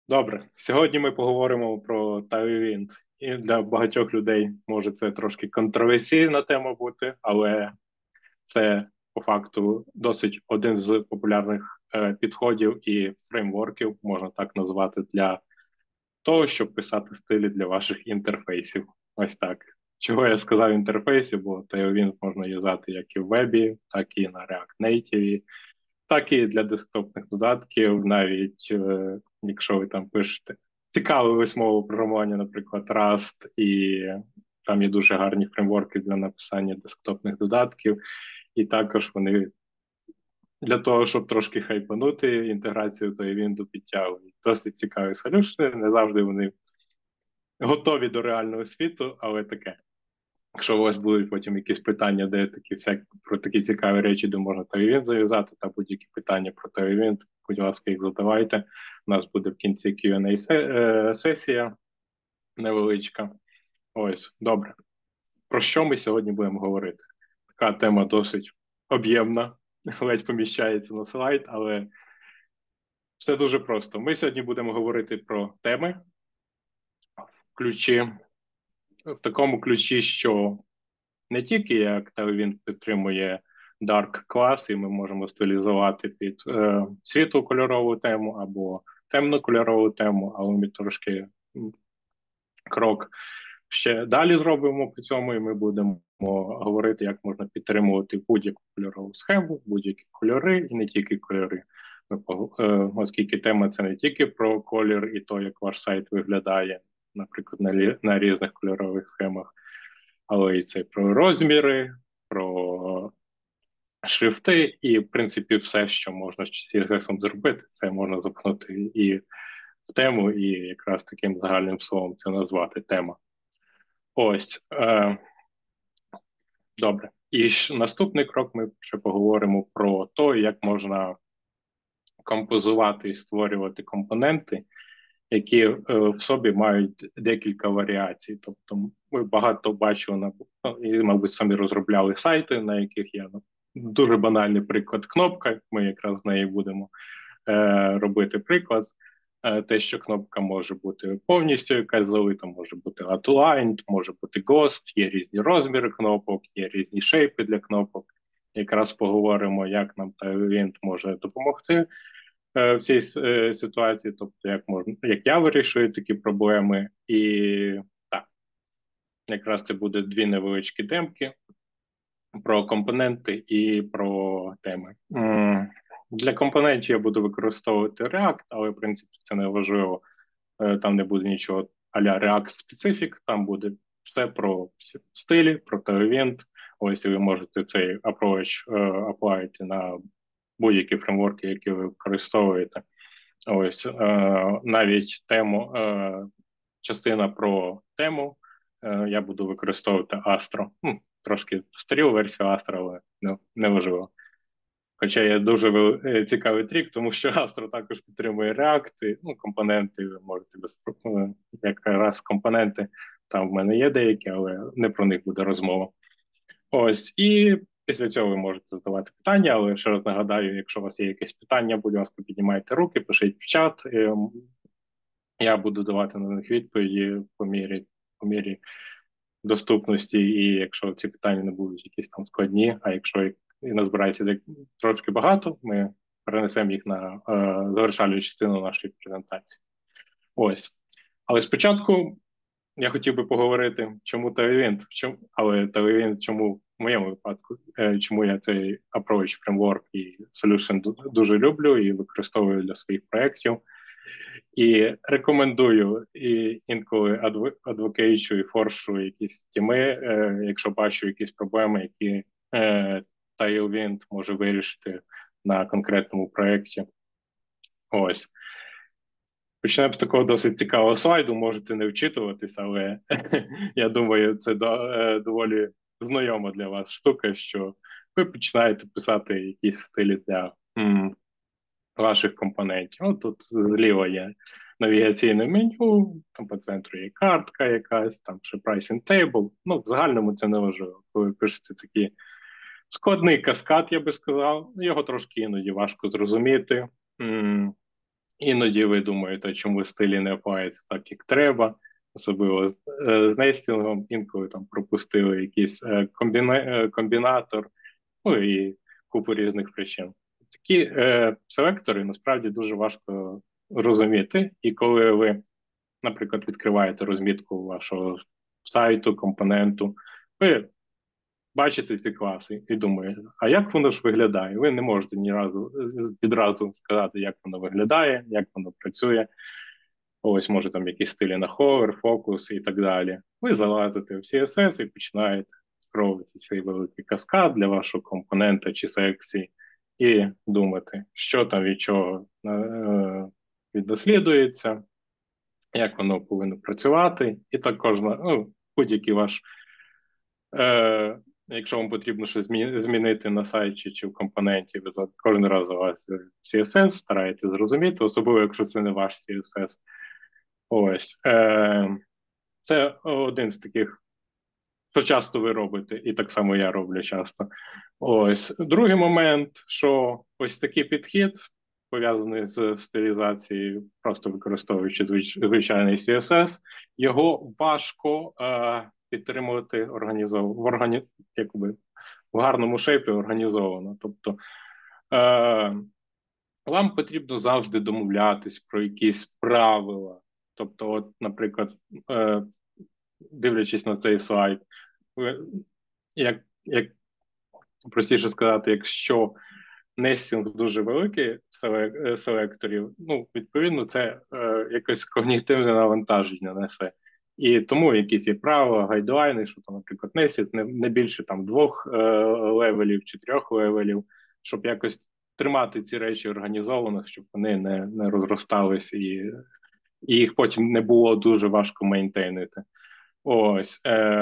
Добре, сьогодні ми поговоримо про Tailwind. І для багатьох людей може це трошки контроверсійна тема бути, але це по факту досить один з популярних підходів і фреймворків, можна так назвати, для того, щоб писати стилі для ваших інтерфейсів. Ось так. Чого я сказав інтерфейсі, бо Tailwind можна юзати як і в вебі, так і на React Native, так і для десктопних додатків, навіть якщо ви там пишете цікаву мову програмування, наприклад, Rust, і там є дуже гарні фреймворки для написання десктопних додатків, і також вони для того, щоб трошки хайпанути інтеграцію, то і Windows підтягують. Досить цікаві солюшни, не завжди вони готові до реального світу, але таке. Якщо у вас будуть потім якісь питання, де такі всякі про такі цікаві речі, де можна Tailwind зав'язати, та будь-які питання про Tailwind, будь ласка, їх задавайте. У нас буде в кінці Q&A сесія невеличка. Ось, добре. Про що ми сьогодні будемо говорити? Така тема досить об'ємна, ледь поміщається на слайд, але все дуже просто. Ми сьогодні будемо говорити про теми в такому ключі, що не тільки як він підтримує Dark клас, і ми можемо стилізувати під світло-кольорову тему або темно-кольорову тему, але ми трошки крок ще далі зробимо по цьому, і ми будемо говорити, як можна підтримувати будь-яку кольорову схему, будь-які кольори, і не тільки кольори. Оскільки тема це не тільки про колір і то, як ваш сайт виглядає, наприклад, на різних кольорових схемах, але і це про розміри, про шрифти, і, в принципі, все, що можна з CSS зробити, це можна запхнути і в тему, і якраз таким загальним словом це назвати тема. Ось. Добре. І наступний крок ми ще поговоримо про те, як можна композувати і створювати компоненти, які в собі мають декілька варіацій. Тобто ми багато бачили, і, мабуть, самі розробляли сайти, на яких є дуже банальний приклад кнопка, ми якраз з неї будемо робити приклад. Те, що кнопка може бути повністю якась залита, може бути outlined, може бути ghost, є різні розміри кнопок, є різні шейпи для кнопок. Якраз поговоримо, як нам Tailwind може допомогти в цій ситуації, тобто як я вирішую такі проблеми, і так, якраз це буде дві невеличкі демки про компоненти і про теми. Для компонентів я буду використовувати React, але в принципі це не важливо. Там не буде нічого а-ля React Specific, там буде все про стилі, про Tailwind. Ось ви можете цей approach аплаїти на будь-які фреймворки, які ви використовуєте. Ось навіть частина про тему я буду використовувати Astro. Трошки стару версію Astro, але не важливо. Хоча є дуже цікавий трік, тому що Astro також підтримує React, компоненти, ви можете якраз компоненти, там в мене є деякі, але не про них буде розмова. Ось, і після цього ви можете задавати питання, але ще раз нагадаю, якщо у вас є якесь питання, будь ласка, піднімайте руки, пишіть в чат, я буду давати на них відповіді по мірі доступності, і якщо ці питання не будуть якісь там складні, а якщо і назбирається трошки багато, ми перенесемо їх на завершальну частину нашої презентації. Ось. Але спочатку я хотів би поговорити, чому Tailwind, але Tailwind, чому в моєму випадку, чому я цей approach, framework і solution дуже люблю і використовую для своїх проєктів. І рекомендую, і інколи адвокейчу і форшу якісь тіми, якщо бачу якісь проблеми, які Tailwind може вирішити на конкретному проєкті. Ось. Почнемо з такого досить цікавого слайду, можете не вчитуватись, але я думаю, це доволі знайома для вас штука, що ви починаєте писати якісь стилі для ваших компонентів. Тут зліва є навігаційне меню, там по центру є картка якась, там ще pricing table. В загальному це не важливо. Коли пишеться такий складний каскад, я би сказав, його трошки іноді важко зрозуміти. Іноді ви думаєте, чому стилі не опаються так, як треба, особливо з нестінгом, інколи там пропустили якийсь комбінатор, ну і купу різних причин. Такі селектори насправді дуже важко розуміти, і коли ви, наприклад, відкриваєте розмітку вашого сайту, компоненту, ви бачите ці класи і думаєте, а як воно ж виглядає? Ви не можете ні разу відразу сказати, як воно виглядає, як воно працює. Ось може там якісь стилі на ховер, фокус і так далі. Ви залазите в CSS і починаєте скровувати цей великий каскад для вашого компонента чи секції, і думати, що там від чого віддослідується, як воно повинно працювати, і також будь-який ваш. Якщо вам потрібно щось змінити на сайті чи в компоненті, ви кожен раз залазите в CSS, стараєтесь зрозуміти, особливо якщо це не ваш CSS. Ось. Це один з таких, що часто ви робите, і так само я роблю часто. Ось. Другий момент, що ось такий підхід, пов'язаний з стилізацією, просто використовуючи звичайний CSS, його важко підтримувати якби, в гарному шейпі організовано. Тобто вам потрібно завжди домовлятись про якісь правила. Тобто, от, наприклад, дивлячись на цей слайд, як простіше сказати, якщо нестінг дуже великий селекторів, ну, відповідно, це якесь когнітивне навантаження несе. І тому якісь є правила, гайдлайни, що там, наприклад, нестінг не більше там 2 левелів чи 3 левелів, щоб якось тримати ці речі організовано, щоб вони не розростались і їх потім не було дуже важко мейнтейнити. Ось.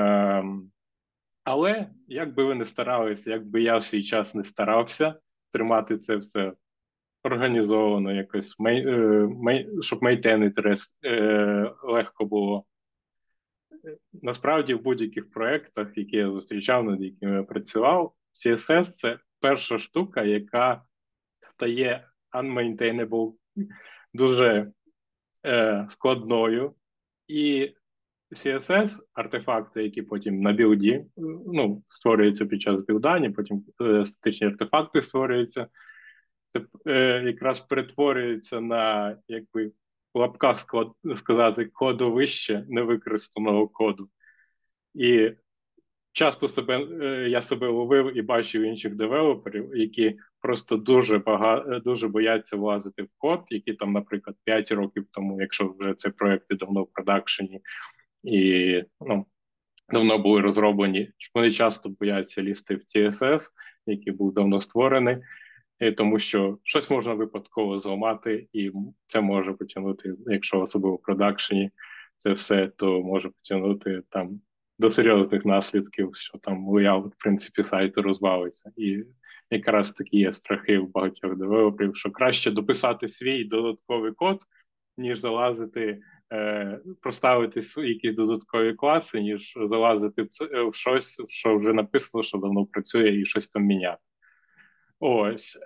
Але як би ви не старалися, як би я в свій час не старався тримати це все організовано, якось щоб мейнтейнити легко було. Насправді в будь-яких проєктах, які я зустрічав, над якими я працював, CSS – це перша штука, яка стає unmaintainable дуже складною. І CSS, артефакти, які потім на білді, ну, створюються під час білдання, потім статичні артефакти створюються, це якраз перетворюється на, якби, в лапках сказати, кладовище невикористаного коду. І часто я себе ловив і бачив інших девелоперів, які просто дуже бояться влазити в код, які там, наприклад, 5 років тому, якщо вже цей проект давно в продакшені, і ну, давно були розроблені. Вони часто бояться лізти в CSS, який був давно створений, тому що щось можна випадково зламати, і це може потягнути, якщо особливо в продакшені це все, то може потягнути там до серйозних наслідків, що там леяут, в принципі, сайту розвалиться. І якраз такі є страхи в багатьох девелоперів, що краще дописати свій додатковий код, ніж залазити, проставити якісь додаткові класи, ніж залазити в щось, що вже написано, що давно працює, і щось там міняти. Ось.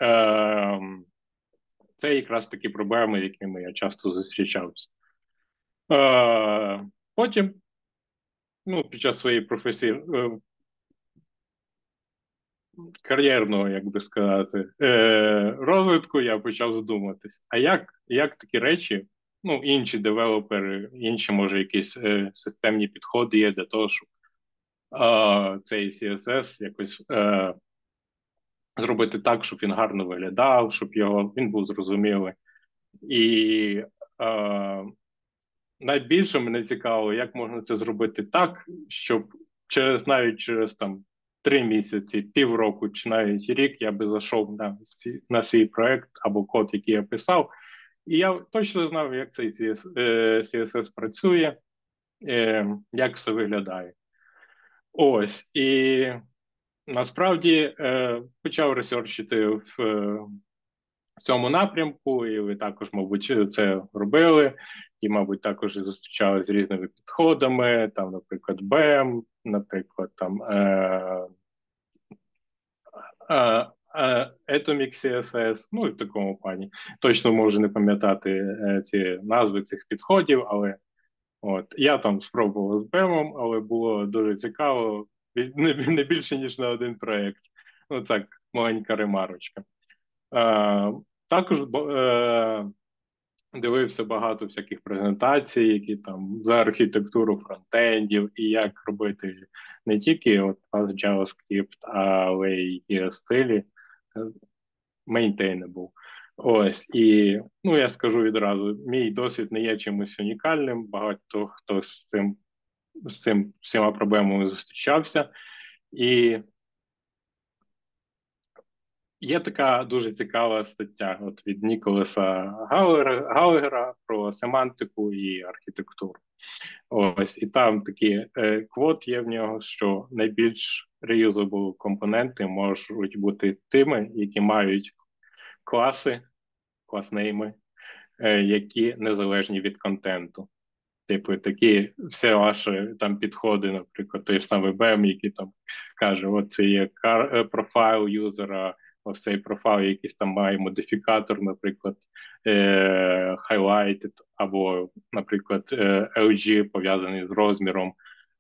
Це якраз такі проблеми, якими я часто зустрічався. Потім, ну, під час своєї професії, кар'єрного, як би сказати, розвитку, я почав задуматись, а як такі речі, ну, інші девелопери, інші, може, якісь системні підходи є для того, щоб цей CSS якось зробити так, щоб він гарно виглядав, щоб він був зрозумілий. І найбільше мене цікаво, як можна це зробити так, щоб навіть через там 3 місяці, півроку чи навіть рік я би зайшов на свій проект або код, який я писав, і я точно знав, як цей CSS працює, як все виглядає. Ось. І насправді почав ресерчити в цьому напрямку, і ви також, мабуть, це робили, і, мабуть, також зустрічали з різними підходами, там, наприклад, BEM, наприклад, там Atomic CSS, ну і в такому плані. Точно можу не пам'ятати ці назви цих підходів, але я там спробував з BEM, але було дуже цікаво, не більше, ніж на один проєкт. Ну, так, маленька ремарочка. Також дивився багато всяких презентацій, які там за архітектуру фронтендів і як робити не тільки JavaScript, але й стилі maintainable. Ось, і я скажу відразу: мій досвід не є чимось унікальним. Багато хто з цим всіма проблемами зустрічався. І є така дуже цікава стаття від Ніколаса Галлегера про семантику і архітектуру. Ось, і там такі квот є в нього, що найбільш reusable компоненти можуть бути тими, які мають класнейми, які незалежні від контенту. Типу, такі всі ваші там підходи, наприклад, той ж самий BEM, який там каже: от це є профайл юзера, ось цей профайл якийсь там має модифікатор, наприклад, highlighted, або, наприклад, LG пов'язаний з розміром,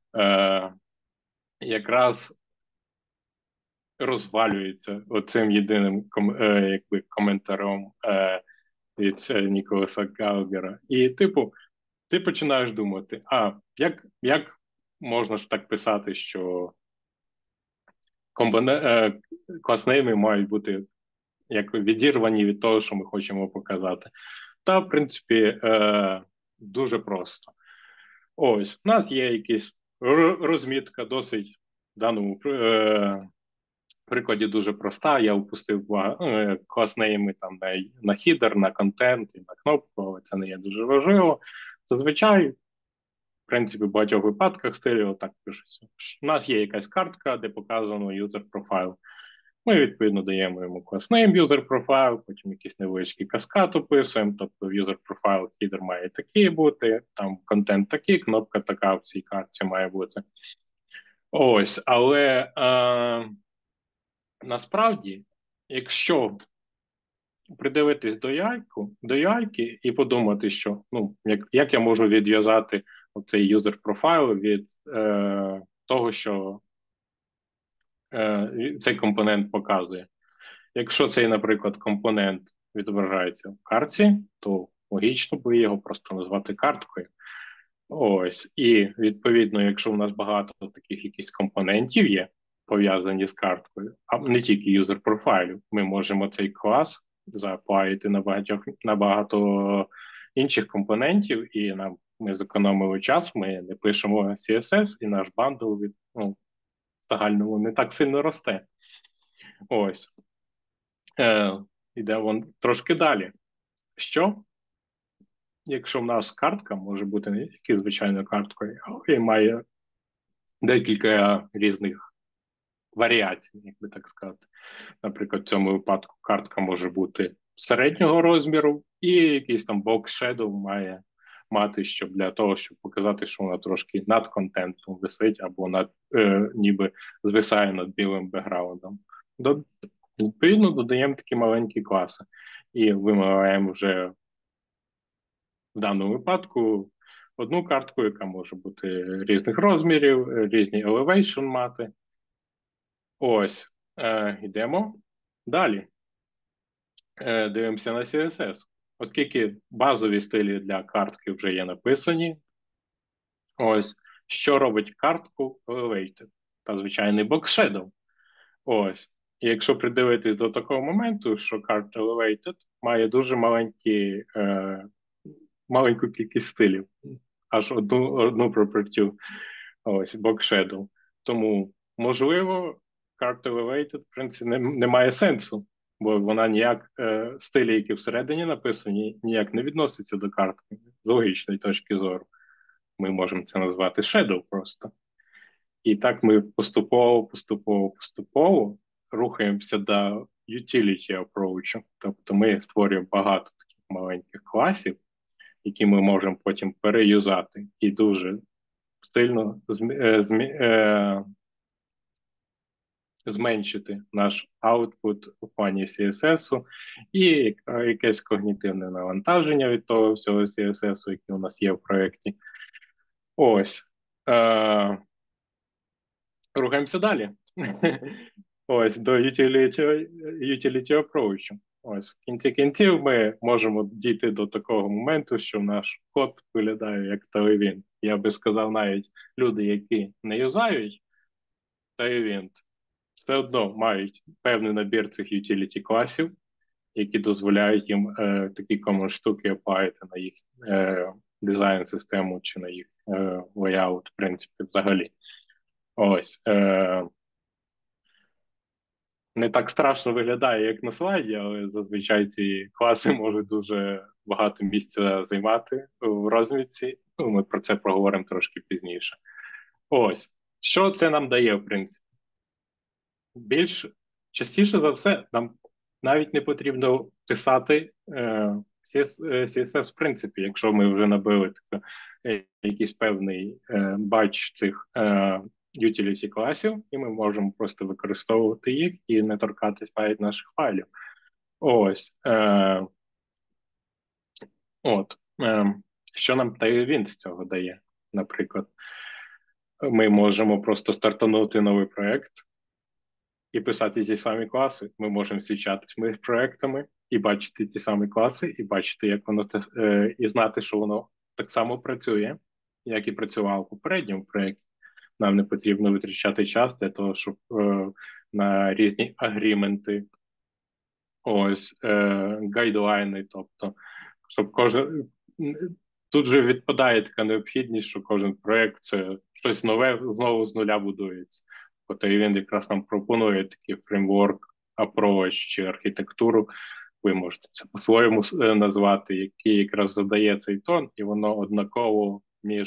якраз розвалюється оцим єдиним коментарем від Ніколаса Галлегера. І, типу, ти починаєш думати: як можна ж так писати, що класнейми мають бути як відірвані від того, що ми хочемо показати. Та, в принципі, дуже просто. Ось, у нас є якась розмітка, досить в даному прикладі дуже проста. Я впустив класнейми там на хідер, на контент і на кнопку, але це не є дуже важливо. Зазвичай, в принципі, в багатьох випадках стилі отак пишуться. У нас є якась картка, де показано юзер профайл. Ми, відповідно, даємо йому class-name user profile, потім якийсь невеличкий каскад описуємо, тобто user profile хідер має такий бути, там контент такий, кнопка така в цій картці має бути. Ось, але насправді, якщо придивитись до яйки і подумати, що як я можу відв'язати цей user profile від того, що цей компонент показує. Якщо цей, наприклад, компонент відображається в картці, то логічно би його просто назвати карткою. Ось. І, відповідно, якщо у нас багато таких якихось компонентів є, пов'язані з карткою, а не тільки юзер профайлю, ми можемо цей клас зааплаїти на багато інших компонентів, і ми зекономили час, ми не пишемо CSS, і наш бандл в загальному не так сильно росте. Ось. Йдемо трошки далі. Що? Якщо в нас картка може бути не тільки звичайною карткою, але й має декілька різних варіацій, як би так сказати. Наприклад, в цьому випадку картка може бути середнього розміру, і якийсь там box shadow має мати, для того, щоб показати, що вона трошки над контентом висить, або ніби звисає над білим бекграундом. Відповідно, додаємо такі маленькі класи. І вимагаємо вже в даному випадку одну картку, яка може бути різних розмірів, різні elevation мати. Ось, йдемо далі. Дивимося на CSS. Оскільки базові стилі для картки вже є написані, ось, що робить картку Elevated? Та звичайний box shadow. Ось. І якщо придивитись до такого моменту, що карта Elevated має дуже маленьку кількість стилів, аж одну property, ось, box shadow. Тому, можливо, карта Elevated, в принципі, не має сенсу, бо вона стилі, які всередині написані, ніяк не відносяться до картки. З логічної точки зору. Ми можемо це назвати shadow просто. І так ми поступово рухаємося до utility approach. Тобто ми створюємо багато таких маленьких класів, які ми можемо потім переюзати і дуже сильно зменшити наш output у плані CSS і якесь когнітивне навантаження від того всього CSS, який у нас є в проєкті. Ось. Е, Рухаємося далі. Ось до utility approach. Ось в кінці кінців ми можемо дійти до такого моменту, що наш код виглядає як Tailwind. Я би сказав, навіть люди, які не юзають Tailwind, все одно мають певний набір цих utility класів, які дозволяють їм такі common штуки апаяти на їх дизайн-систему чи на їх layout, в принципі, взагалі. Ось. Не так страшно виглядає, як на слайді, але зазвичай ці класи можуть дуже багато місця займати в розмітці. Ну, ми про це проговоримо трошки пізніше. Ось. Що це нам дає, в принципі? Більш частіше за все, нам навіть не потрібно писати CSS в принципі, якщо ми вже набили якийсь певний батч цих utility класів, і ми можемо просто використовувати їх і не торкатись навіть наших файлів. Ось. Що нам Tailwind з цього дає? Наприклад, ми можемо просто стартанути новий проєкт і писати ті самі класи. Ми можемо свічатись між проектами і бачити ті самі класи, і бачити, як воно і знати, що воно так само працює, як і працювало в попередньому проєкті. Нам не потрібно витрачати час для того, щоб на різні агріменти, ось гайдлайни, тобто, щоб кожен тут вже відпадає така необхідність, що кожен проєкт це щось нове знову з нуля будується. От і він якраз нам пропонує такий фреймворк, approach чи архітектуру. Ви можете це по-своєму назвати, який якраз задає цей тон, і воно однаково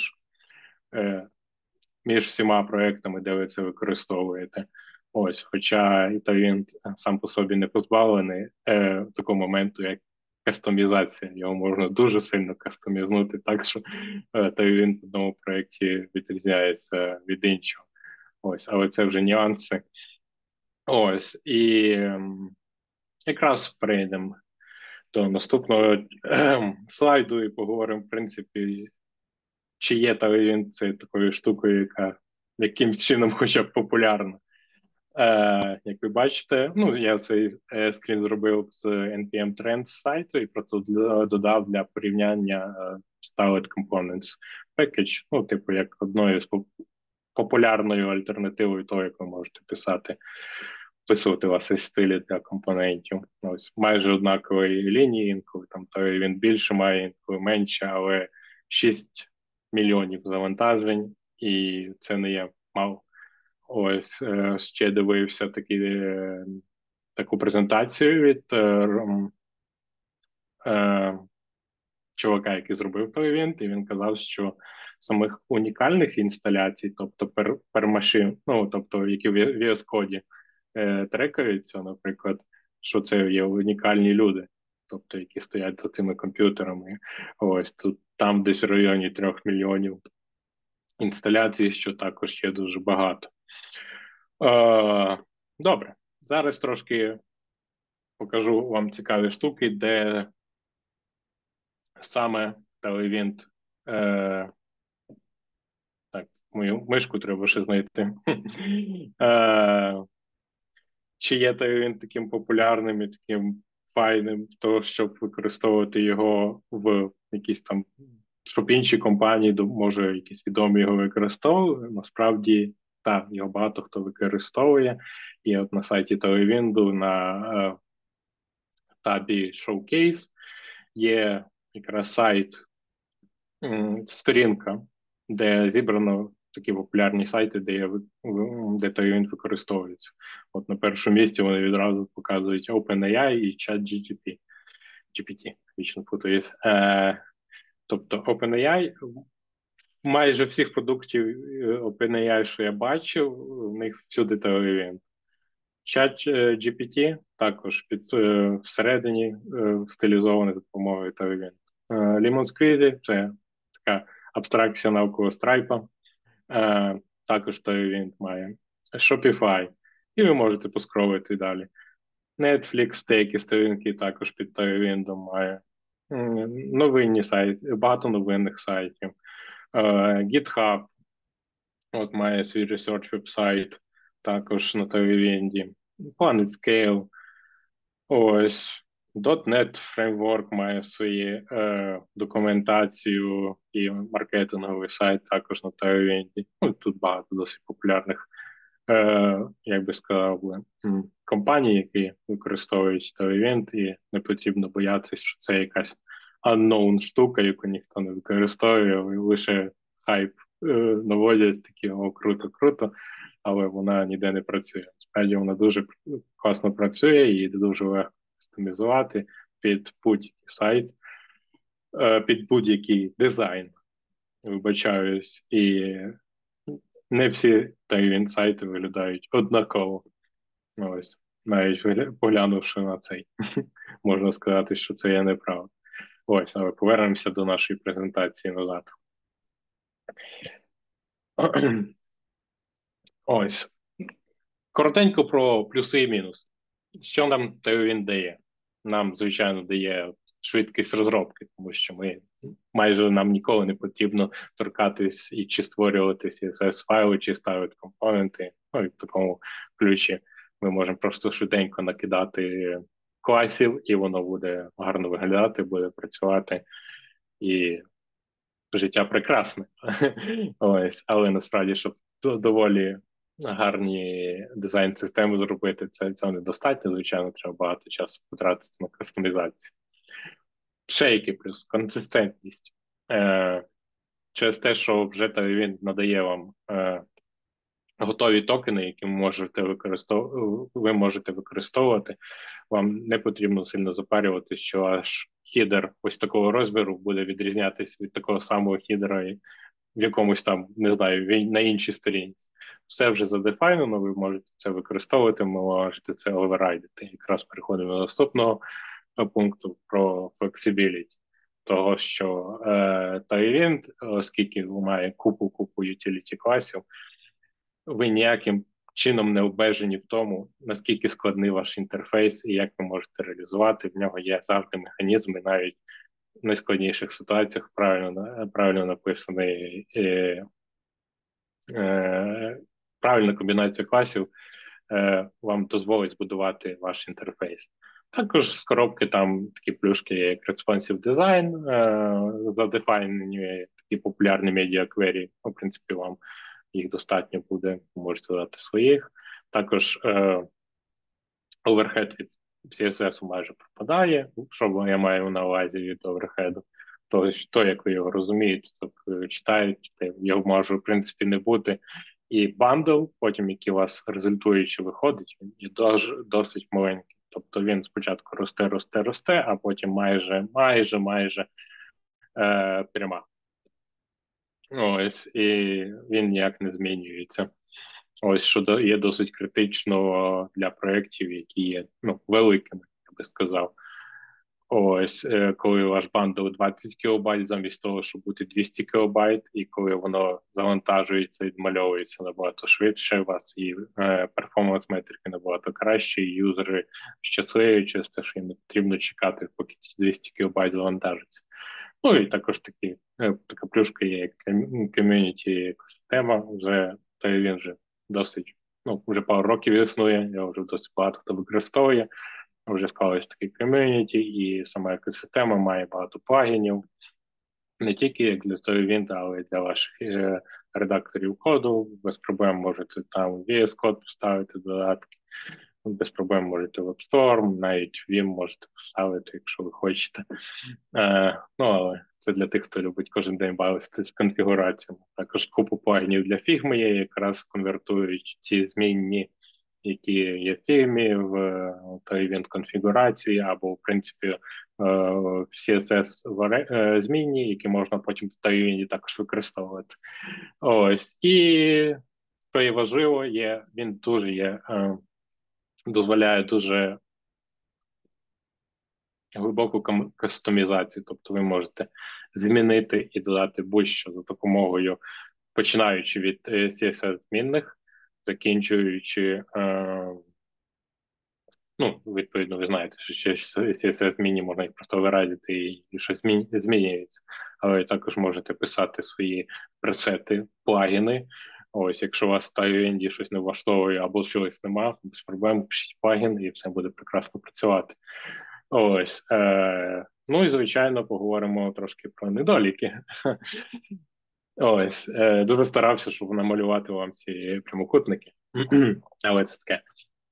між всіма проектами, де ви це використовуєте. Ось, хоча і він сам по собі не позбавлений такого моменту, як кастомізація. Його можна дуже сильно кастомізнути, так що він в одному проєкті відрізняється від іншого. Ось, але це вже нюанси. Ось, і якраз перейдемо до наступного слайду і поговоримо, в принципі, чи є він це такою штукою, яка якимсь чином хоча б популярна. Як ви бачите, ну я цей скрін зробив з NPM Trends сайту і просто додав для порівняння Styled Components Package, ну, типу, як одною з популярною альтернативою того, як ви можете вписувати ваші стилі для компонентів. Ось майже однакові лінії, інколи там то він більше має, інколи менше, але 6 мільйонів завантажень, і це не є мало. Ось ще дивився таку презентацію від чувака, який зробив той івент, і він казав, що самих унікальних інсталяцій, тобто пермашин, ну тобто які в VS Code трекаються, наприклад, що це є унікальні люди, тобто які стоять за цими комп'ютерами. Ось тут там десь в районі 3 мільйонів інсталяцій, що також є дуже багато. Добре, зараз трошки покажу вам цікаві штуки, де саме Tailwind. Так, мою мишку треба ще знайти. Чи є Tailwind таким популярним і таким файним, то щоб використовувати його в якісь там, щоб інші компанії, може, якісь відомі його використовували. Насправді, так, його багато хто використовує. І от на сайті Tailwind на табі Showcase є якраз сайт, це сторінка, де зібрано такі популярні сайти, де Tailwind використовується. От на першому місці вони відразу показують OpenAI і ChatGPT. GPT, вічно путаюсь. Тобто OpenAI, майже всіх продуктів OpenAI, що я бачив, в них всюди Tailwind. ChatGPT також всередині стилізований за допомогою Tailwind. Lemon Squeezy – це така абстракція навколо Stripe. Також Tailwind має. Shopify. і ви можете поскролити далі. Netflix, деякі сторінки також під Tailwind має. Новинні сайти, багато новинних сайтів. GitHub от має свій research веб-сайт, також на Tailwind. PlanetScale. Ось. .NET Framework має свою документацію і маркетинговий сайт також на Tailwind. Ну, тут багато досить популярних, як би сказав, компаній, які використовують Tailwind, і не потрібно боятися, що це якась unknown штука, яку ніхто не використовує, лише хайп наводять такі, о, круто, круто, але вона ніде не працює. Справді вона дуже класно працює і дуже легко кастомізувати під будь-який сайт, під будь-який дизайн. Вибачаюсь, і не всі Tailwind сайти виглядають однаково. Ось, навіть поглянувши на цей, можна сказати, що це є неправда. Ось, але повернемося до нашої презентації назад. Ось. Коротенько про плюси і мінуси. Що нам Tailwind дає? Нам, звичайно, дає швидкість розробки, тому що майже нам ніколи не потрібно торкатись і чи створювати CSS-файли, чи ставити компоненти. Ну, і в такому ключі ми можемо просто швиденько накидати класів, і воно буде гарно виглядати, буде працювати, і життя прекрасне. Ось, але насправді, щоб доволі гарні дизайн-системи зробити, цього недостатньо, звичайно, треба багато часу потратити на кастомізацію. Ще який плюс консистентність. Через те, що вже він надає вам готові токени, які ви можете використовувати, вам не потрібно сильно запарювати, що аж хідер ось такого розміру буде відрізнятися від такого самого хідера в якомусь там, не знаю, на іншій сторінці. Все вже задефайнено, ви можете це використовувати, ви можете це оверрайдити. Якраз переходимо до наступного пункту про flexibility. Того, що Tailwind, оскільки має купу utility класів, ви ніяким чином не обмежені в тому, наскільки складний ваш інтерфейс і як ви можете реалізувати. В нього є завжди механізми, навіть в найскладніших ситуаціях правильно написаний правильна комбінація класів вам дозволить збудувати ваш інтерфейс. Також з коробки там такі плюшки, як Responsive Design, задефайнені такі популярні медіа-квері. В принципі, вам їх достатньо буде, можете додати своїх. Також оверхед від CSS майже пропадає, що я маю на увазі від оверхеду. То, як ви його розумієте, так читаєте, його може, в принципі, не бути. І бандл, потім, який у вас результуючи виходить, він є досить маленький. Тобто він спочатку росте, а потім майже пряма. Ось, і він ніяк не змінюється. Ось, що є досить критично для проєктів, які є великими, я би сказав. Ось, коли ваш бандл 20 кілобайт, замість того, щоб бути 200 кілобайт, і коли воно завантажується, відмальовується набагато швидше, у вас і перформанс-метрики набагато кращі, і юзери щасливі через те, що їм не потрібно чекати, поки ці 200 кілобайт завантажаться. Ну і також така плюшка є, як ком'юніті екосистема, та він вже досить, вже пару років існує, його вже досить багато хто використовує. Вже склалось таке ком'юніті, і сама екосистема має багато плагінів, не тільки як для Tailwind, але й для ваших редакторів коду. Без проблем можете там VS Code поставити додатки, без проблем можете WebStorm, навіть Vim можете поставити, якщо ви хочете. Але це для тих, хто любить кожен день бавитися з конфігураціями. Також купу плагінів для Figma є, якраз конвертують ці змінні, які є в фігмі, в Tailwind конфігурації, або, в принципі, в CSS змінні, які можна потім в Tailwind також використовувати. Ось. І, що є важливо, він дуже дозволяє дуже глибоку кастомізацію, тобто ви можете змінити і додати будь-що за допомогою, починаючи від CSS-змінних, закінчуючи, ну, відповідно, ви знаєте, що ще CSS Mini можна їх просто виразити і щось змінюється. Але також можете писати свої пресети, плагіни. Ось, якщо у вас в Tailwind щось не влаштовує або чогось немає, без проблем пишіть плагін і все буде прекрасно працювати. Ось. Ну і звичайно, поговоримо трошки про недоліки. Ось, дуже старався, щоб намалювати вам ці прямокутники, але це таке.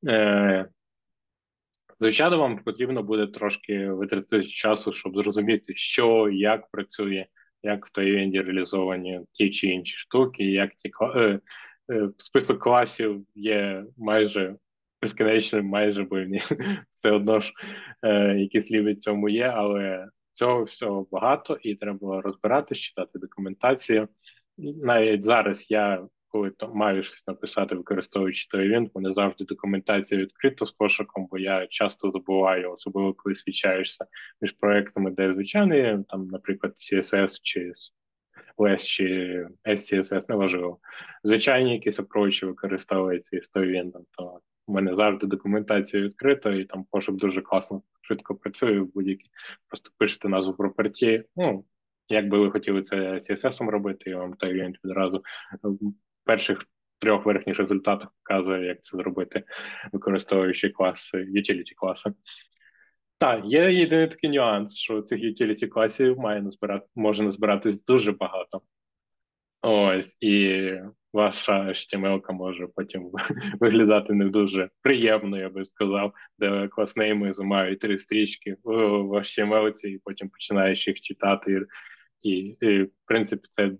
Звичайно, вам потрібно буде трошки витратити часу, щоб зрозуміти, що, як працює, як в Tailwind реалізовані ті чи інші штуки, як ці список класів є майже безкінечним, майже бо все одно ж якісь слів в цьому є, але цього всього багато і треба розбиратись, читати документацію. Навіть зараз я, коли маю щось написати, використовуючи Tailwind, мене завжди документація відкрита з пошуком, бо я часто забуваю, особливо коли свічаєшся між проектами, де звичайний, там, наприклад, CSS чи LS чи SCSS, неважливо. Звичайні якісь апровичі використовуються із Tailwind, то у мене завжди документація відкрита, і там пошук дуже класно, швидко працює в будь-якій. Просто пишете назву пропорті, ну, як би ви хотіли це CSS робити, і вам Tailwind відразу в перших трьох верхніх результатах показує, як це зробити, використовуючи класи, utility класи. Так, є єдиний такий нюанс, що цих utility класів може назбиратись дуже багато. Ось, і ваша HTML може потім виглядати не дуже приємно, я би сказав, де класнейми займають 3 стрічки в HTML, і потім починаєш їх читати. І в принципі, це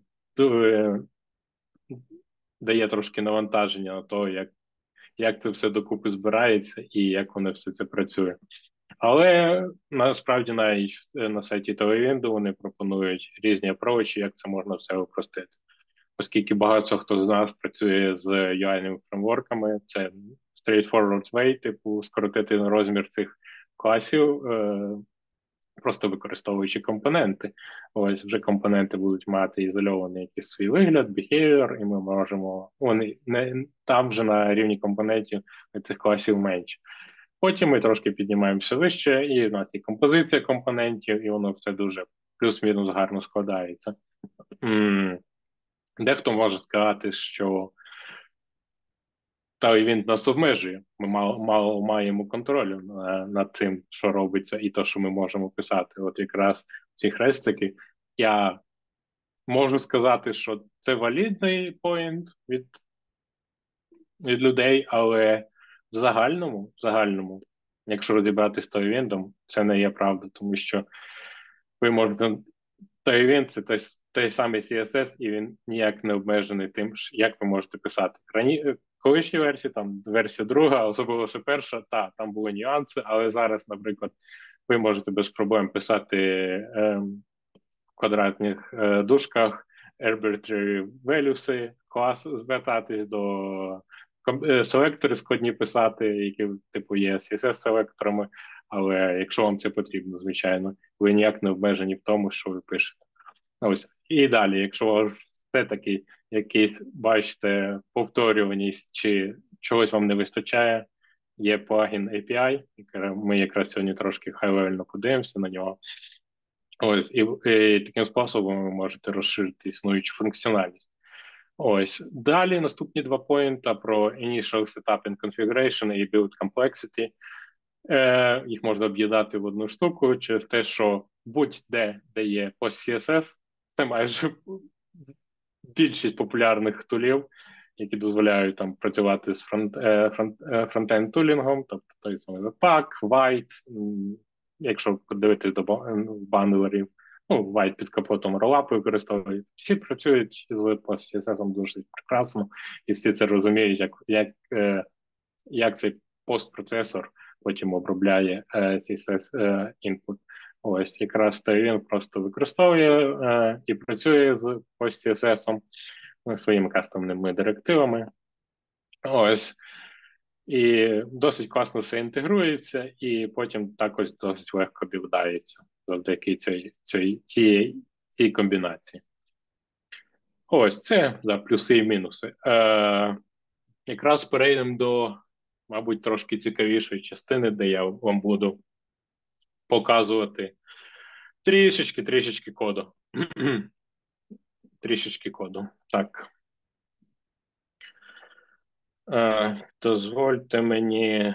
дає трошки навантаження на те, як це все докупи збирається і як воно все це працює. Але насправді навіть на сайті Tailwind вони пропонують різні апровичі, як це можна все упростити. Оскільки багато хто з нас працює з UI-ними фреймворками, це straightforward way, типу скоротити розмір цих класів, просто використовуючи компоненти. Ось вже компоненти будуть мати ізольований якийсь свій вигляд, behavior, і ми можемо, вони не там же на рівні компонентів цих класів менше. Потім ми трошки піднімаємося вище, і в нас є композиція компонентів, і воно все дуже плюс-мінус гарно складається. Дехто може сказати, що він нас обмежує. Ми мало маємо контролю над тим, що робиться, і то, що ми можемо писати. От якраз ці хрестики. Я можу сказати, що це валідний поінт від людей, але в загальному, якщо розібрати з Tailwind, це не є правда, тому що ви можете. Tailwind – це той самий CSS, і він ніяк не обмежений тим, як ви можете писати. Колишні версії, там версія друга, особливо ще перша, там були нюанси, але зараз, наприклад, ви можете без проблем писати в квадратних дужках arbitrary values, клас звертатись до селектори складні писати, які типу є CSS-селекторами, але якщо вам це потрібно, звичайно, ви ніяк не обмежені в тому, що ви пишете. Ось. І далі, якщо все-таки якийсь, бачите, повторюваність чи чогось вам не вистачає, є плагін API, ми якраз сьогодні трошки хай-левельно подивимося на нього. Ось, і таким способом ви можете розширити існуючу функціональність. Ось. Далі наступні 2 поінта про Initial Setup and Configuration і Build Complexity. Їх можна об'єднати в одну штуку через те, що будь-де, де є post-CSS, це майже більшість популярних тулів, які дозволяють там працювати з фронтенд тулінгом, тобто той самий Webpack, White, якщо подивитись до бандлерів, White під капотом ролапи використовують. Всі працюють з post-CSS дуже прекрасно, і всі це розуміють, як цей постпроцесор потім обробляє CSS input. Ось якраз він просто використовує і працює з post-CSS своїми кастомними директивами. Ось. І досить класно все інтегрується, і потім також досить легко білдається завдяки цій комбінації. Ось це за плюси і мінуси. якраз перейдемо до, мабуть, трошки цікавішої частини, де я вам буду показувати трішечки коду. Трішечки коду. Так. Дозвольте мені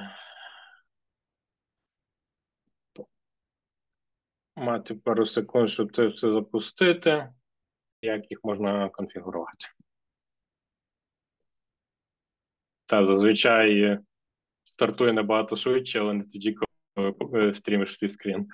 мати пару секунд, щоб це все запустити. Як їх можна конфігурувати? Та зазвичай стартує набагато швидше, але не тоді, коли стрімиш свій скрін.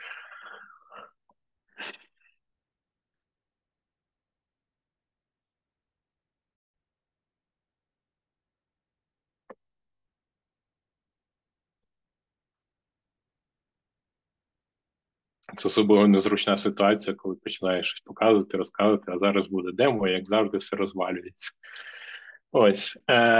Це особливо незручна ситуація, коли починаєш щось показувати, розказувати, а зараз буде демо, і як завжди, все розвалюється. Ось.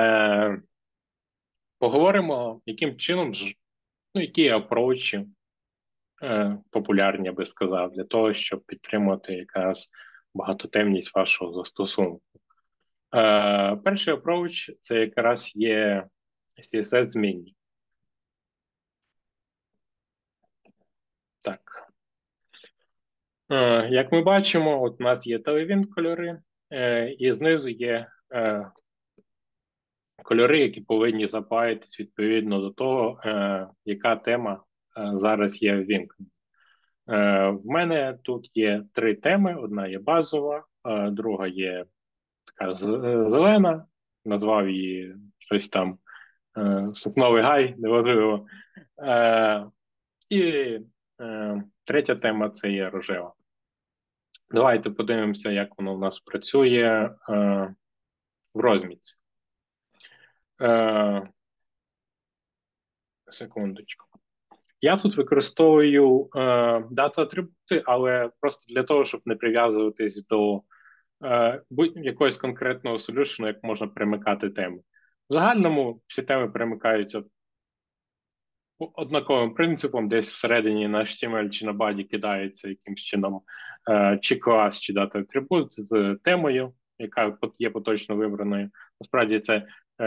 Поговоримо, яким чином ну, які апроучі популярні, я би сказав, для того, щоб підтримувати якраз багатотемність вашого застосунку. Перший approach – це якраз є CSS-змінні. Так. Як ми бачимо, от у нас є Tailwind кольори, і знизу є кольори, які повинні запаятись відповідно до того, яка тема зараз є ввімкнена. В мене тут є 3 теми: одна є базова, друга є така зелена, назвав її щось там сосновий гай, неважливо. І третя тема це є рожева. Давайте подивимося, як воно в нас працює в розмітці. Секундочку. Я тут використовую дата-атрибути, але просто для того, щоб не прив'язуватись до якогось конкретного солюшену, як можна перемикати теми. В загальному всі теми перемикаються однаковим принципом, десь всередині на HTML чи на баді кидається якимсь чином чи клас, чи дата-атрибут з темою, яка є поточно вибраною. Насправді це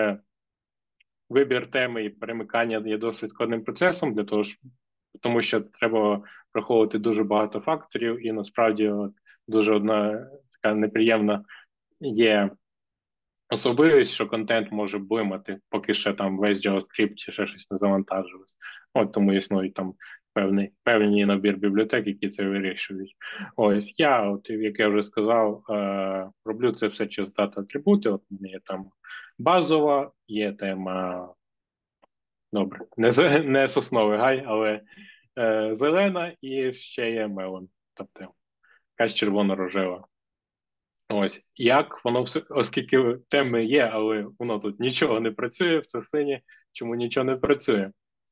вибір теми і перемикання є досить складним процесом, для того, тому що треба враховувати дуже багато факторів, і насправді дуже одна така неприємна є особливість, що контент може блимати, поки ще там весь JavaScript чи ще щось не завантажилось. От тому існує там певний набір бібліотек, які це вирішують. Ось я, от як я вже сказав, роблю це все через дата-атрибути. От у мене є там базова, є тема. Добре, не сосновий гай, але зелена і ще є мелон, тобто якась червоно-рожева. Ось як воно все, оскільки теми є, але воно тут нічого не працює в частині, чому нічого не працює.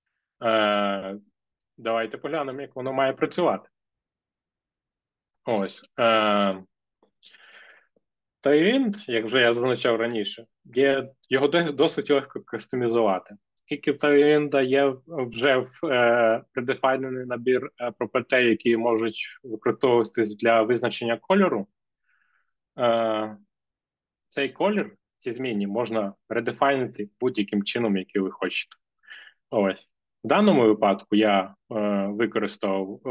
Давайте поглянемо, як воно має працювати. Ось. Tailwind, як вже я зазначав раніше, його досить легко кастомізувати. Оскільки в Tailwind є вже предефайнений набір пропертей, які можуть використовуватись для визначення кольору, цей колір, ці змінні, можна редефайнити будь-яким чином, який ви хочете. Ось. В даному випадку я використав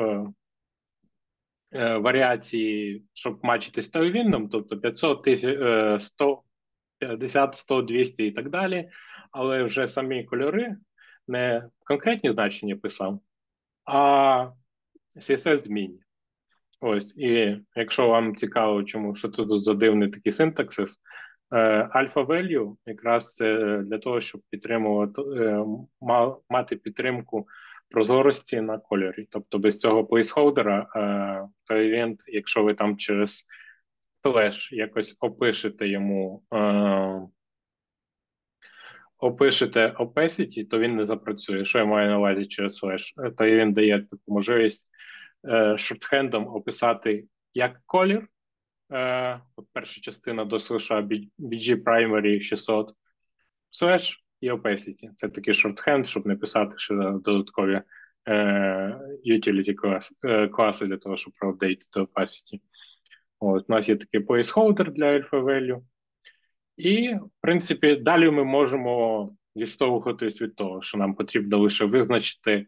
варіації, щоб мачити з Tailwind, тобто 500, 100, 50, 100, 200 і так далі, але вже самі кольори не конкретні значення писав, а CSS-змінні. Ось, і якщо вам цікаво, чому що це тут за дивний такий синтаксис, Alpha Value якраз це для того, щоб підтримувати, мати підтримку прозорості на кольорі. Тобто без цього плейсхолдера, Tailwind, якщо ви там через флеш якось опишете йому, опишете opacity, то він не запрацює. Що я маю на увазі через флеш? Tailwind дає таку можливість шортхендом описати як колір. Перша частина до слиша BG Primary 600 слеш і opacity. Це такий шортхенд, щоб не писати ще додаткові utility класи для того, щоб проапдейтити opacity. От, у нас є такий placeholder для alpha value. І, в принципі, далі ми можемо відштовхуватись від того, що нам потрібно лише визначити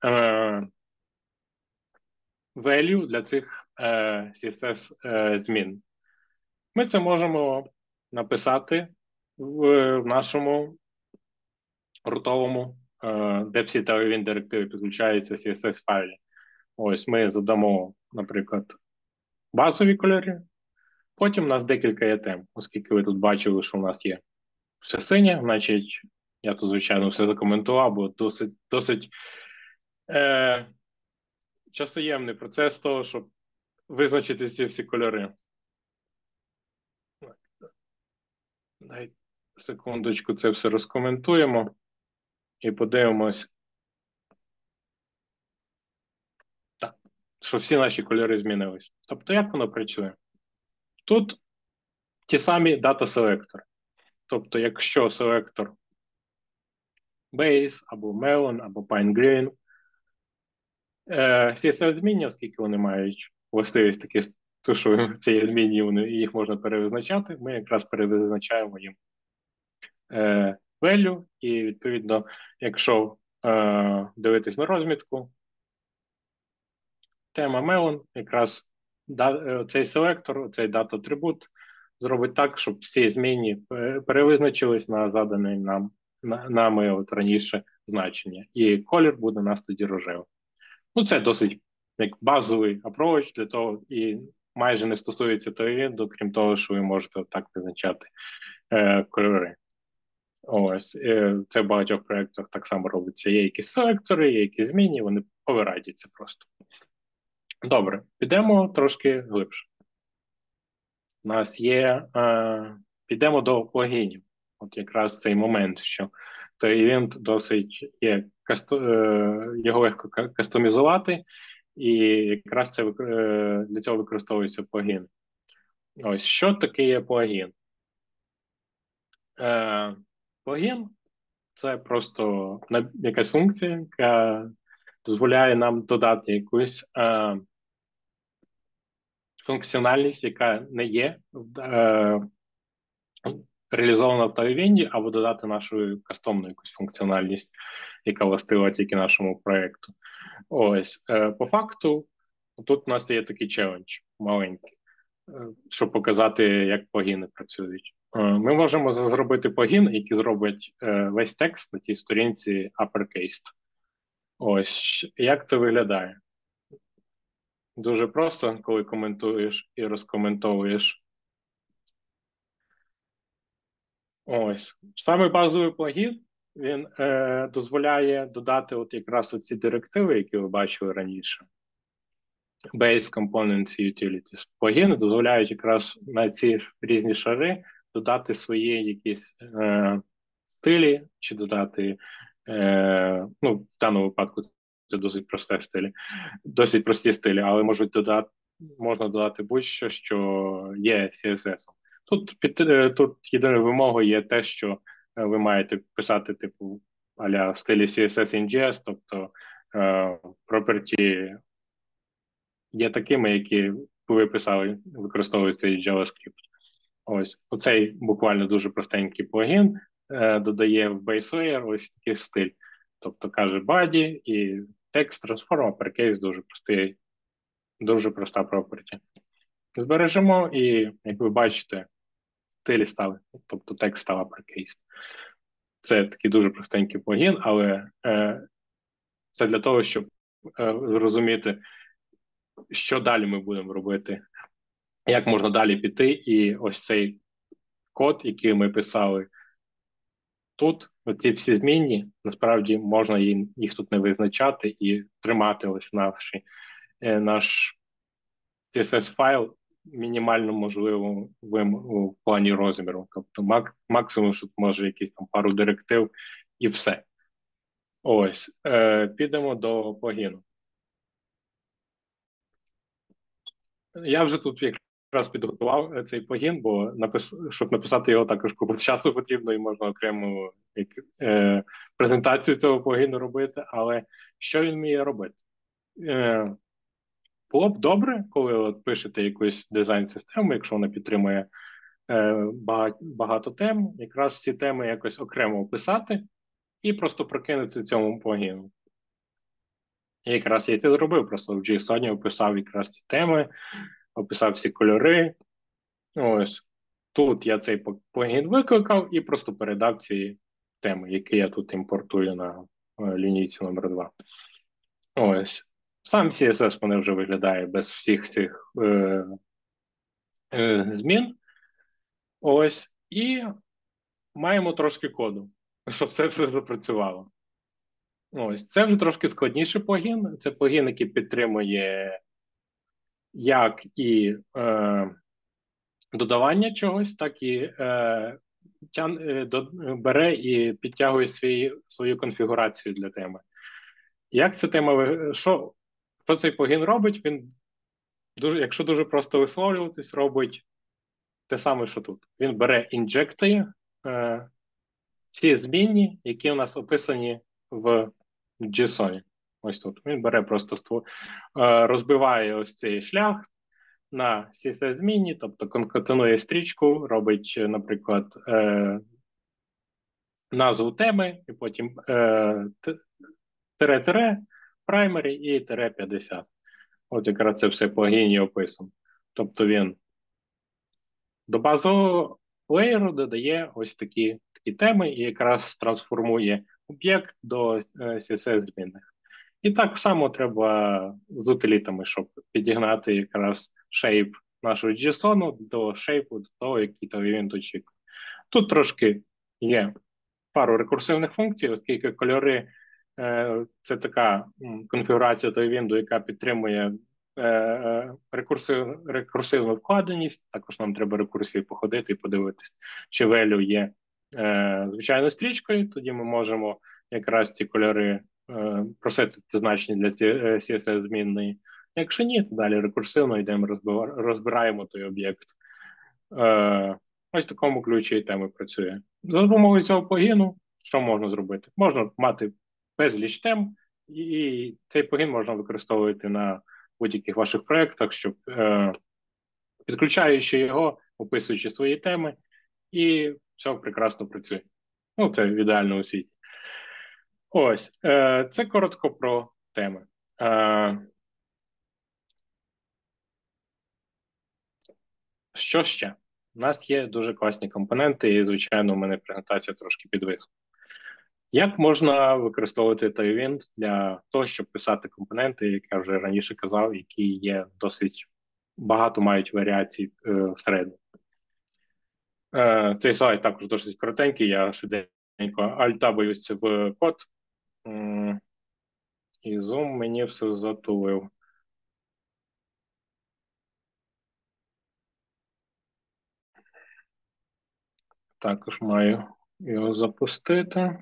value для цих CSS змін. Ми це можемо написати в нашому рутовому, де всі та директиви підключаються в CSS файлі. Ось ми задамо, наприклад, базові кольори. Потім у нас декілька є тем, оскільки ви тут бачили, що у нас є все синє, значить, я тут, звичайно, все закоментував, бо досить часоємний процес того, щоб визначити ці всі кольори. Дай секундочку, це все розкоментуємо і подивимось, так, що всі наші кольори змінились. Тобто, як воно працює? Тут ті самі дата-селектори. Тобто, якщо селектор Base, або Melon, або Pine Green, CSS змінні, оскільки вони мають властивість такі, то, що це є змінні, їх можна перевизначати, ми якраз перевизначаємо їм value, і відповідно, якщо дивитись на розмітку, тема Melon, якраз цей селектор, цей дата-атрибут зробить так, щоб всі змінні перевизначились на заданий нами от раніше значення. І колір буде у нас тоді рожевий. Ну, це досить як базовий approach для того, і майже не стосується того, крім того, що ви можете так визначати кольори. Ось, це в багатьох проєктах так само робиться. Є якісь селектори, є якісь змінні, вони оверрайдяться просто. Добре, підемо трошки глибше. У нас є, підемо до плагінів. От якраз цей момент, що цей івент досить є, його легко кастомізувати, і якраз це для цього використовується плагін. Ось, що таке є плагін? Плагін – це просто якась функція, яка дозволяє нам додати якусь функціональність, яка не є реалізована в Tailwind, або додати нашу кастомну якусь функціональність, яка властива тільки нашому проєкту. Ось, по факту, тут у нас є такий челендж маленький, щоб показати, як плагіни працюють. Ми можемо зробити плагін, який зробить весь текст на цій сторінці uppercase. Ось, як це виглядає? Дуже просто, коли коментуєш і розкоментовуєш. Ось. Саме базовий плагін, він дозволяє додати от якраз оці директиви, які ви бачили раніше. Base Components Utilities. Плагіни дозволяють якраз на ці різні шари додати свої якісь стилі, чи додати, ну, в даному випадку це досить просте стилі, досить прості стилі, але можна додати будь-що, що є CSS. Тут єдиною вимогою є те, що ви маєте писати, типу, а-ля в стилі CSS in JS, тобто property є такими, які ви писали, використовують цей JavaScript. Ось оцей буквально дуже простенький плагін додає в base layer ось такий стиль. Тобто каже body і text transform uppercase, дуже простий, дуже проста property. Збережемо, і як ви бачите, стилі стали, тобто текст став uppercase. Це такий дуже простенький плагін, але це для того, щоб зрозуміти, що далі ми будемо робити, як можна далі піти, і ось цей код, який ми писали тут, оці всі змінні, насправді можна їх тут не визначати і тримати ось наш CSS-файл мінімально можливо в плані розміру. Тобто максимум, що може якісь там пару директив і все. Ось, підемо до плагіну. Я вже тут якраз підготував цей плагін, бо щоб написати його, також купу часу потрібно і можна окрему презентацію цього плагіну робити, але що він вміє робити? Було б добре, коли от пишете якусь дизайн-систему, якщо вона підтримує багато тем, якраз ці теми якось окремо описати і просто прокинути цьому плагіну. І якраз я це зробив, просто в JSON описав якраз ці теми, описав всі кольори. Ось тут я цей плагін викликав і просто передав ці теми, які я тут імпортую на лінійці номер 2. Ось. Сам CSS мене вже виглядає без всіх цих змін. Ось. І маємо трошки коду, щоб це все запрацювало. Ось. Це вже трошки складніший плагін. Це плагін, який підтримує як і додавання чогось, так і бере і підтягує свою конфігурацію для теми. Як ця тема, що цей плагін робить? Він якщо дуже просто висловлюватись, робить те саме, що тут. Він бере, інжектує всі змінні, які у нас описані в JSON. Ось тут. Він бере просто розбиває ось цей шлях на CSS змінні, тобто конкатенує стрічку, робить, наприклад, назву теми, і потім тире-тире, primary і тире 50. От якраз це все в плагіні описано. Тобто він до базового леєру додає ось такі теми і якраз трансформує об'єкт до CSS-змінних. І так само треба з утилітами, щоб підігнати якраз шейп нашого JSON до шейпу, до того, який то він очікує. Тут трошки є пару рекурсивних функцій, оскільки кольори це така конфігурація той Windows, яка підтримує рекурсивну вкладеність. Також нам треба рекурсію походити і подивитись, чи value є звичайною стрічкою. Тоді ми можемо якраз ці кольори просити значення для CSS змінної. Якщо ні, то далі рекурсивно йдемо, розбираємо той об'єкт. Ось в такому ключі і теми працює. За допомогою цього плагіну що можна зробити? Можна мати безліч тем, і цей плагін можна використовувати на будь-яких ваших проєктах, щоб підключаючи його, описуючи свої теми, і все прекрасно працює. Ну, це в ідеальному світі. Ось, це коротко про теми. Що ще? У нас є дуже класні компоненти, і, звичайно, у мене презентація трошки підвисла. Як можна використовувати Tailwind для того, щоб писати компоненти, як я вже раніше казав, які є досить багато мають варіацій всередині. Цей слайд також досить коротенький, я швиденько альтабуюся в код. І Zoom мені все затулив. Також маю його запустити.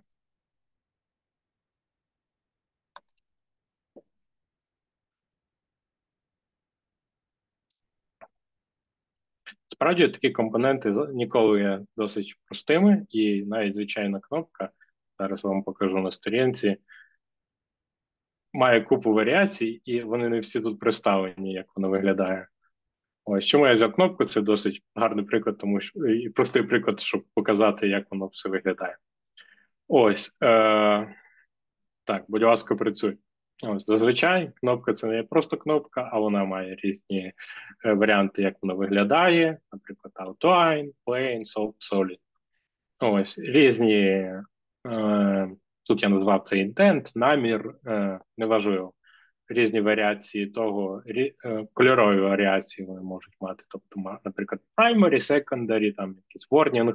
Справді, такі компоненти ніколи є досить простими, і навіть звичайна кнопка, зараз вам покажу на сторінці, має купу варіацій, і вони не всі тут представлені, як воно виглядає. Ось чому я взяв кнопку, це досить гарний приклад, тому що і простий приклад, щоб показати, як воно все виглядає. Ось, так, будь ласка, працюй. Ось, зазвичай кнопка це не просто кнопка, а вона має різні варіанти, як вона виглядає, наприклад, Outline, Plain, Solid. Ось, різні, тут я назвав це intent, намір, неважливо. Різні варіації того, кольорові варіації вони можуть мати. Тобто, наприклад, primary, secondary, там якийсь warning,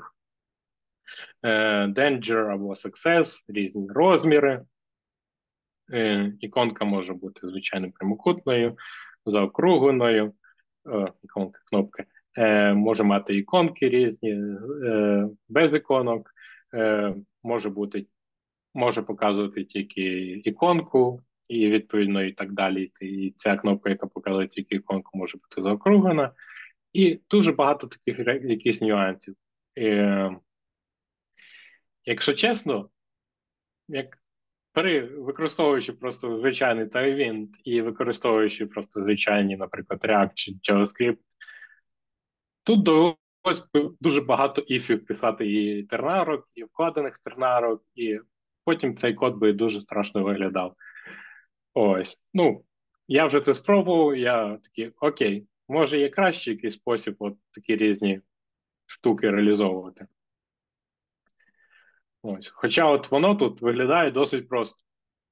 danger або success, різні розміри. Іконка може бути, звичайно, прямокутною, заокругленою, кнопка. Може мати іконки різні, без іконок, може показувати тільки іконку, і відповідно і так далі. І ця кнопка, яка показує тільки іконку, може бути заокруглена. І дуже багато таких якихось нюансів. Якщо чесно, використовуючи просто звичайний Tailwind і використовуючи просто звичайні, наприклад, React чи JavaScript, тут ось дуже багато іфів писати і тернарок, і вкладених тернарок, і потім цей код би дуже страшно виглядав. Ось. Ну, я вже це спробував, я такий, окей, може є кращий якийсь спосіб от такі різні штуки реалізовувати. Ось. Хоча от воно тут виглядає досить просто.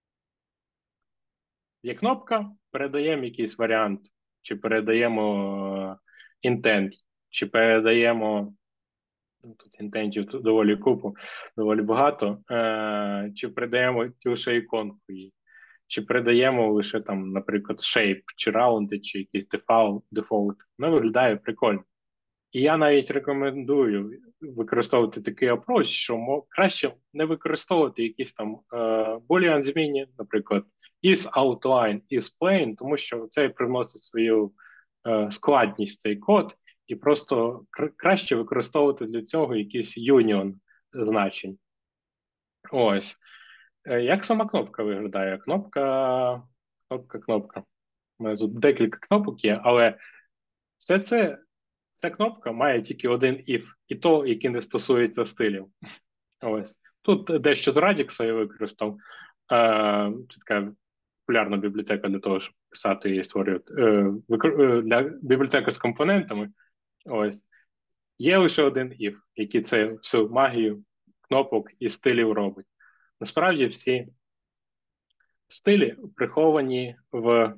Є кнопка, передаємо якийсь варіант, чи передаємо інтент, чи передаємо. Ну, тут інтентів доволі купу, доволі багато. Чи передаємо лише іконку її, чи передаємо лише там, наприклад, shape, чи раунди, чи якийсь дефолт. Воно виглядає прикольно. І я навіть рекомендую використовувати такий approach, що краще не використовувати якісь там boolean зміни, наприклад, is outline, is plain, тому що це привносить свою складність цей код, і просто краще використовувати для цього якийсь union значень. Ось. Як сама кнопка виглядає? Кнопка. У мене тут декілька кнопок є, але все це. Ця кнопка має тільки один if, і то, який не стосується стилів. Ось. Тут дещо з Radix я використав. Це така популярна бібліотека для того, щоб писати і створювати. Для бібліотека з компонентами. Ось. Є лише один if, який це всю магію кнопок і стилів робить. Насправді всі стилі приховані в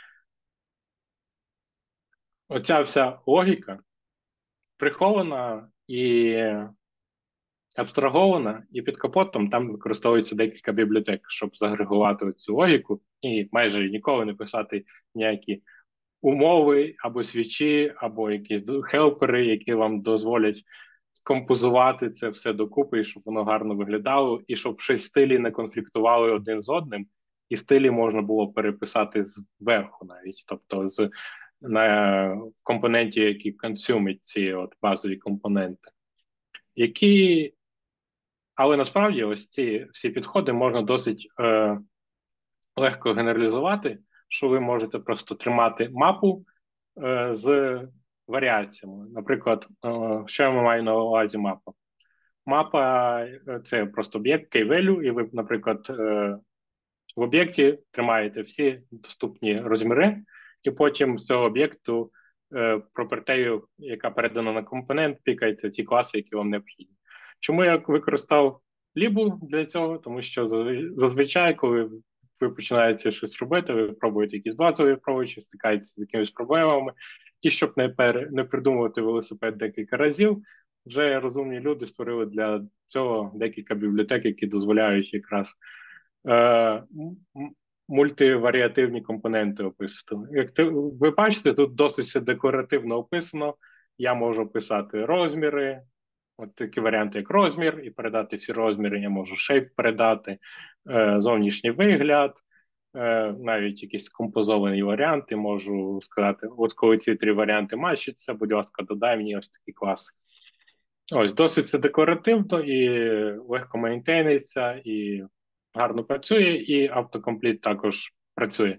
оця вся логіка прихована і абстрагована, і під капотом там використовується декілька бібліотек, щоб загрегувати цю логіку, і майже ніколи не писати ніякі умови або свічі, або якісь хелпери, які вам дозволять скомпозувати це все докупи, і щоб воно гарно виглядало, і щоб ще стилі не конфліктували один з одним, і стилі можна було переписати зверху навіть, тобто на компоненті, які консюмить ці от базові компоненти. Які Але насправді ось ці всі підходи можна досить легко генералізувати, що ви можете просто тримати мапу з варіаціями. Наприклад, що ми маємо на увазі мапа? Мапа це просто об'єкт key-value, і ви, наприклад, в об'єкті тримаєте всі доступні розміри, і потім з цього об'єкту пропертею, яка передана на компонент, пікаєте ті класи, які вам необхідні. Чому я використав лібу для цього? Тому що зазвичай, коли ви починаєте щось робити, ви пробуєте якісь базові пробуючи, стикаєтеся з якимись проблемами, і щоб не придумувати велосипед декілька разів, вже розумні люди створили для цього декілька бібліотек, які дозволяють якраз е, мультиваріативні компоненти описувати. Ви бачите, тут досить декоративно описано. Я можу писати розміри, от такі варіанти, як розмір, і передати всі розміри. Я можу shape передати, зовнішній вигляд, навіть якісь композовані варіанти. Можу сказати, от коли ці три варіанти матчаться, будь ласка, додай мені ось такий клас. Ось, досить все декоративно і легко мейнтейниться, і гарно працює, і автокомпліт також працює.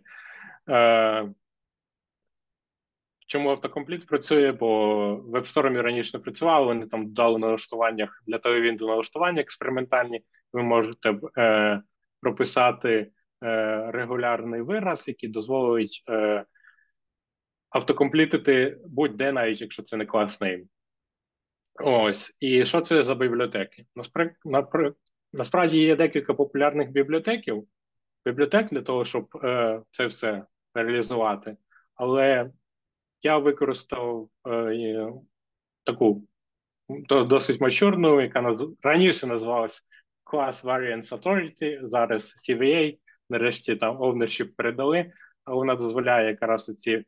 Чому автокомпліт працює? Бо в App Store раніше не працювало, вони там додали налаштуваннях для того він до налаштування експериментальні. Ви можете прописати регулярний вираз, який дозволить автокомплітити будь-де, навіть якщо це не клас name. Ось. І що це за бібліотеки? Насправді є декілька популярних бібліотек для того, щоб це все реалізувати. Але я використав таку досить мачурну, яка раніше називалась Class Variance Authority, зараз CVA, нарешті там ownership передали, а вона дозволяє якраз ці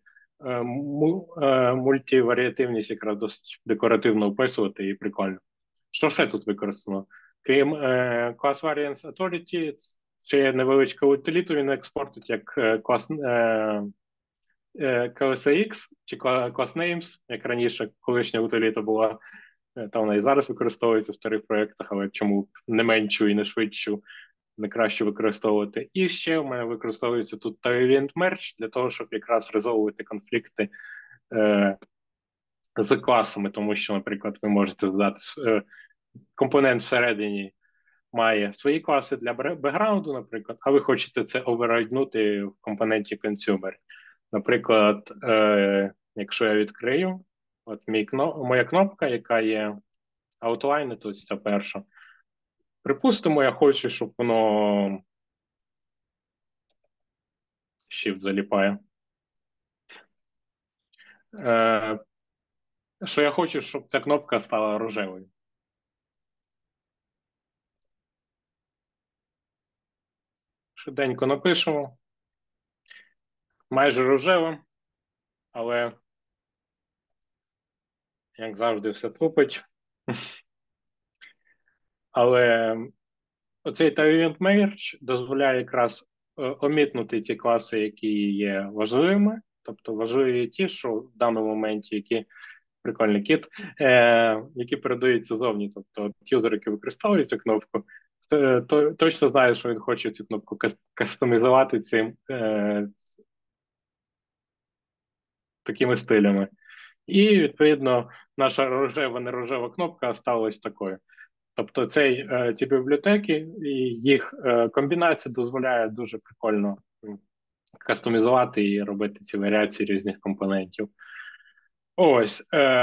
мультиваріативність якраз досить декоративно описувати і прикольно. Що ще тут використано? Крім Class Variance Authority, ще є невеличка утиліта, він експортить як клас ClassX чи ClassNames, як раніше колишня утиліта була, та вона і зараз використовується в старих проєктах, але чому не меншу і не швидшу, не краще використовувати. І ще в мене використовується тут Event Merge для того, щоб якраз резолвувати конфлікти з класами, тому що, наприклад, ви можете задати компонент всередині має свої класи для бекграунду, наприклад, а ви хочете це оверрайднути в компоненті consumer. Наприклад, якщо я відкрию, от моя кнопка, яка є outline, то це перша. Припустимо, я хочу, щоб воно Shift заліпає. Що я хочу, щоб ця кнопка стала рожевою. Швиденько напишемо. Майже рожева, але, як завжди, все тупить. Але оцей Event Merge дозволяє якраз омітнути ті класи, які є важливими. Тобто важливі ті, що в даному моменті, які прикольний кіт, які передаються зовні. Тобто юзер, який використовує цю кнопку, точно знає, що він хоче цю кнопку кастомізувати цим такими стилями. І, відповідно, наша рожева-нерожева кнопка сталася такою. Тобто ці бібліотеки і їх комбінація дозволяє дуже прикольно кастомізувати і робити ці варіації різних компонентів. Ось.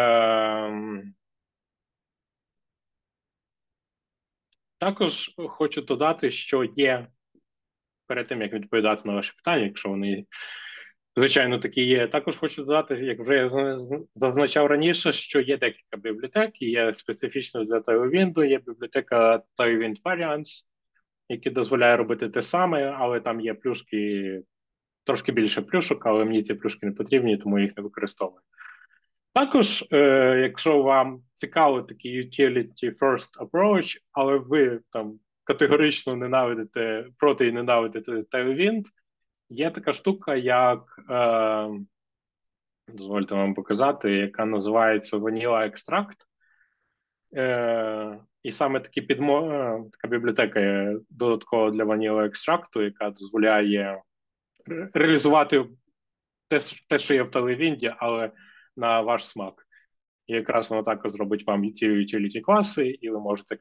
Також хочу додати, що є, перед тим, як відповідати на ваші питання, якщо вони, звичайно, такі є, також хочу додати, як вже я зазначав раніше, що є декілька бібліотек, є специфічно для Tailwind, є бібліотека Tailwind Variants, які дозволяє робити те саме, але там є плюшки, трошки більше плюшок, але мені ці плюшки не потрібні, тому їх не використовую. Також, якщо вам цікаво такий utility first approach, але ви там категорично проти і ненавидите Tailwind, є така штука, як дозвольте вам показати, яка називається Vanilla Extract. І саме така бібліотека є додаткова для Vanilla Extract, яка дозволяє реалізувати те, що є в Tailwind, але на ваш смак. І якраз воно також зробить вам ці utility класи, і ви можете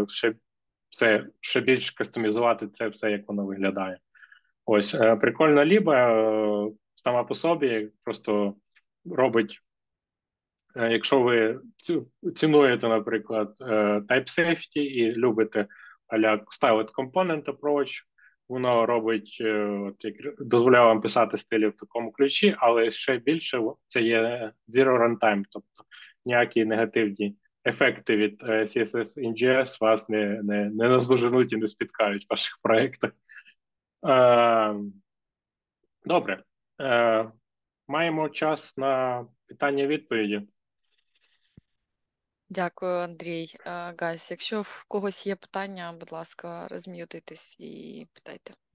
ще більш кастомізувати це все, як воно виглядає. Ось, прикольна ліба сама по собі просто робить, якщо ви цінуєте, наприклад, type safety і любите styled component approach, воно робить, дозволяє вам писати стилі в такому ключі, але ще більше це є zero runtime, тобто ніякі негативні ефекти від CSS NGS вас не наздоженуть і не спіткають в ваших проєктах. Добре. Маємо час на питання-відповіді. Дякую, Андрій. Гайс, якщо в когось є питання, будь ласка, розм'ютуйтесь і питайте.